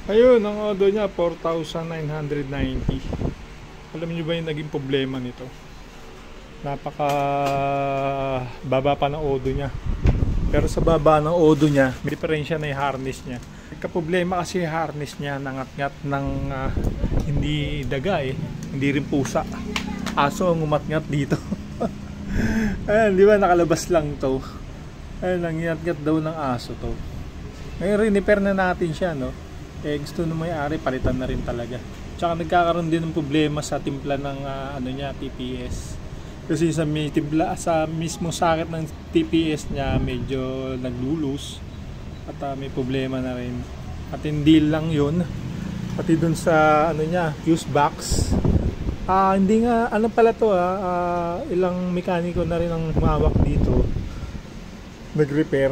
Ayun, ang odo niya 4,990. Alam niyo ba yung naging problema nito? Napaka baba pa ng odo niya. Pero sa baba ng odo niya, may diferensya na yung harness niya. Problema kasi yung harness niya, nangat-ngat ng hindi daga eh, hindi rin pusa. Aso ang umatngat dito. Ayan, di ba nakalabas lang to. Ayan, nangyat-ngat daw ng aso to. Ngayon repair na natin siya, no? Eh gusto na may-ari, palitan na rin talaga. Tsaka nagkakaroon din ng problema sa timpla ng ano niya, TPS. Kasi sa may timpla, sa mismo sakit ng TPS niya medyo naglulus at may problema na rin. At hindi lang 'yun, pati dun sa ano niya, fuse box. Hindi nga ano pala to ilang mekaniko na rin ang humawak dito. Nag-repair.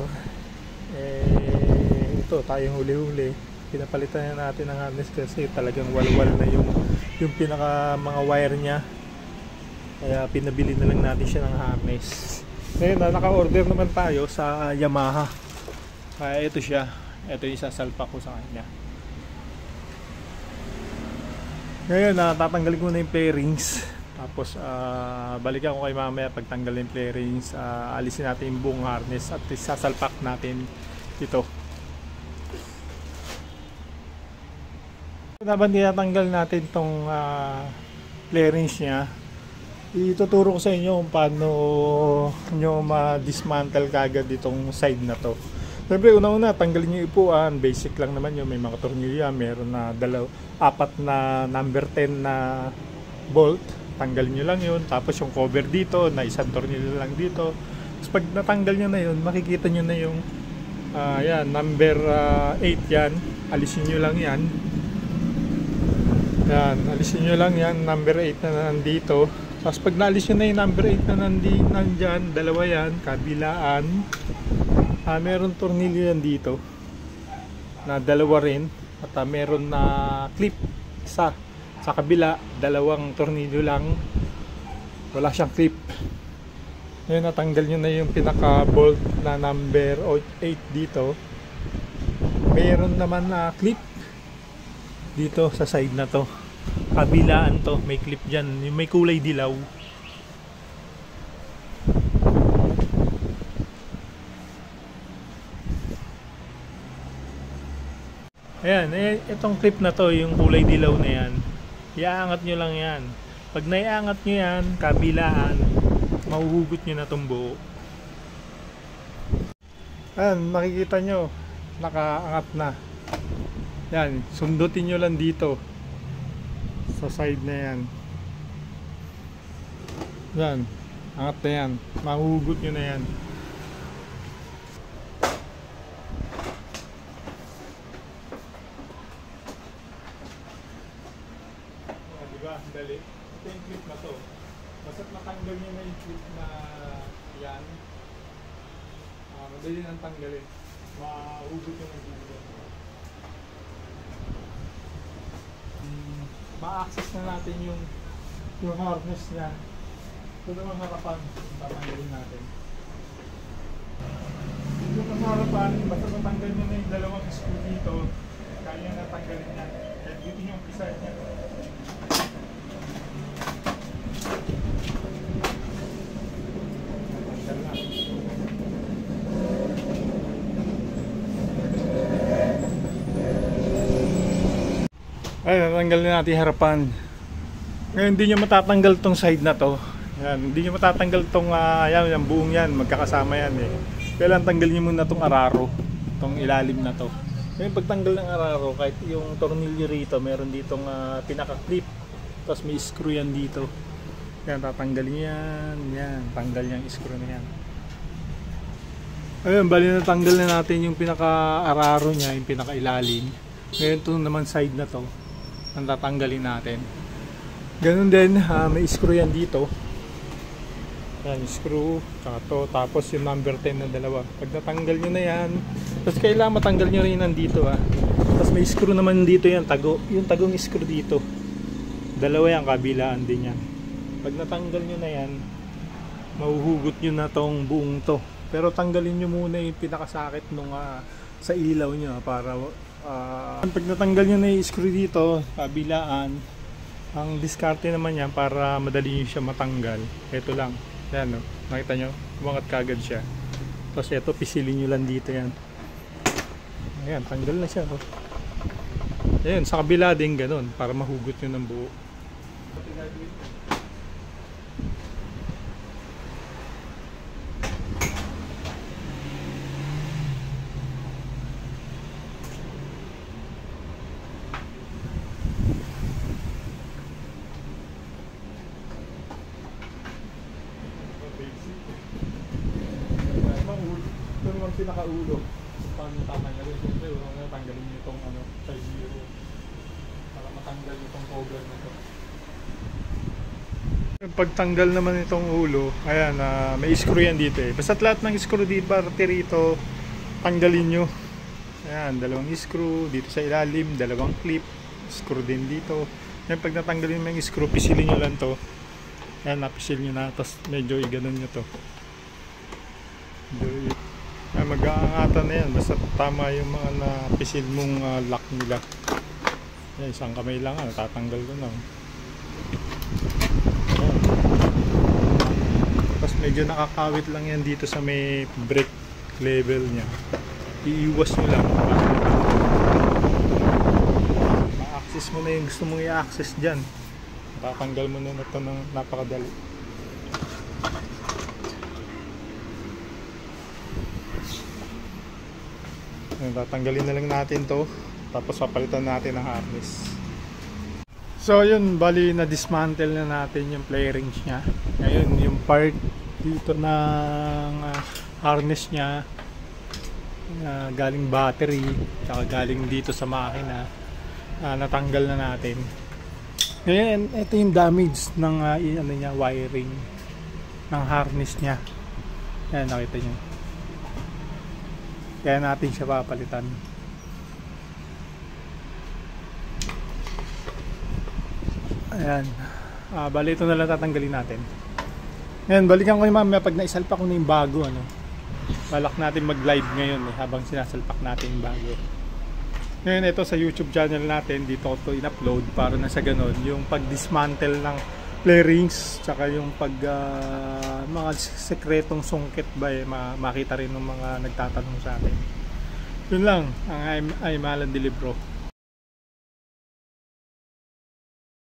Ito tayong huli-huli. Pinapalitan na natin ang harness kasi talagang walwal na yung pinaka mga wire niya. Kaya pinabili na lang natin siya ng harness. Ngayon naka-order naman tayo sa Yamaha. Kaya ito siya. Ito yung sasalpak ko sa kanya. Ngayon tatanggalin ko na yung fairings. Tapos balikan ko kay mamaya pagtanggal yung fairings. Alisin natin yung buong harness at sasalpak natin ito. Habang tinatanggal natin itong fairings nya, ituturo ko sa inyo kung paano nyo ma-dismantle kagad itong side na to. Siyempre una-una tanggalin yung ipuan, basic lang naman yun. May mga tornilyo yan, meron na apat na number 10 na bolt, tanggalin nyo lang yun. Tapos yung cover dito na isang tornilyo lang dito. Tapos pag natanggal nyo na yun, makikita nyo na yung yan, number 8 yan, alisin nyo lang yan. Yan, alisin nyo lang yan, number 8 na nandito. Tapos pag naalis nyo na yung number 8 na nandyan, dalawa yan, kabilaan. Meron tornilyo yan dito na dalawa rin. At meron na clip isa. Sa kabila, dalawang tornilyo lang. Wala siyang clip. Ngayon natanggal nyo na yung pinaka bolt na number 8 dito. Meron naman na clip dito sa side na to, kabilaan to, may clip dyan, yung may kulay dilaw. Ayan, itong clip na to, yung kulay dilaw na yan, iaangat nyo lang yan. Pag naiangat nyo yan, kabilaan, mahuhugot nyo na itong buo. Ayan, makikita nyo, nakaangat na. Yan, sundutin nyo lang dito sa side na yan. Yan, angat na yan, mahuhugot nyo na yan. Diba, dali. Ito yung clip na to. Basta't matanggal nyo na yung clip na yan, madali nang tanggalin. Mahuhugot nyo na dito. Ma-access na natin yung harness niya. Ito naman harapan, tatanggalin natin. Yung harapan, basta matanggal nyo na yung dalawang screw dito, kaya na tanggalin niya. Kaya dito yung isa niya. Tanggal na. Ay, natanggal na natin yung harapan. Ngayon hindi nyo matatanggal tong side na to. Yan, hindi nyo matatanggal tong yung buong yan, magkakasama yan eh. Kailangan tanggalin nyo muna tong araro, tong ilalim na to. Ngayon pagtanggal ng araro, kahit yung tornilyo rito, meron ditong pinaka-clip. Tapos may screw yan dito. Yan, tatanggalin yan. Yan, tanggal yung screw na yan. Ayun, bali natanggal na natin yung pinaka-araro nya, yung pinaka-ilalim. Ngayon ito naman side na to ang tatanggalin natin. Ganun din, may screw yan dito. Yan, screw, to, tapos yung number 10 na dalawa. Pag natanggal nyo na yan, tapos kailangan matanggal nyo rin nandito Tapos may screw naman dito yan, yung tagong screw dito. Dalawa yan, kabilaan din yan. Pag natanggal nyo na yan, mahuhugot nyo na tong buong to. Pero tanggalin nyo muna yung pinakasakit nung sa ilaw nyo para Pag natanggal nyo na yung screw dito, kabilaan, ang diskarte naman yan para madali nyo siya matanggal. Ito lang. Yan, no? Nakita nyo? Umangat kagad siya. Tapos ito, pisilin nyo lang dito yan. Ayan, tanggal na siya. Oh. Ayan, sa kabila din ganun, para mahugot nyo ng buo. Ito naman pinakaulo. Paano tatanggalin? Siyempre, tanggalin nyo itong size 0 para matanggal itong cover na ito. Pagtanggal naman itong ulo, ayan, may screw yan dito eh. Basta't lahat ng screw dito, parte rito, tanggalin nyo. Ayan, dalawang screw dito sa ilalim, dalawang clip, screw din dito. Yan, pag natanggalin mo yung screw, pisilin nyo lang to. Ayan, napisil nyo na, tapos medyo i-ganon nyo to. Mag-aangatan na yan basta tama yung mga napisil mong lock nila. Yan, isang kamay lang, tatanggal ko na. Tapos medyo nakakawit lang yan dito sa may brake level nya. Iiwas mo lang ma-access mo na yung gusto mong i-access dyan. Tatanggal mo na ito ng napakadali. Tatanggalin na lang natin to, tapos papalitan natin ang harness. So yun, bali na dismantle na natin yung play rings nya. Ngayon yung part dito ng harness nya, galing battery saka galing dito sa makina, natanggal na natin. Ngayon ito yung damage ng wiring ng harness nya. Yan, nakita nyo. Kaya natin siya papalitan. Ayan. Bali ito na lang tatanggalin natin. Ngayon, balikan ko yung mamaya pag naisalpak ko na yung bago. Balak natin mag-live ngayon habang sinasalpak natin yung bago. Ngayon, ito sa YouTube channel natin, dito ko ito in-upload para na sa ganun. Yung pag-dismantle ng play rings, tsaka yung mga sekretong sungkit ba makita rin ng mga nagtatanong sa akin. Yun lang, ang I'm Alan Delibro.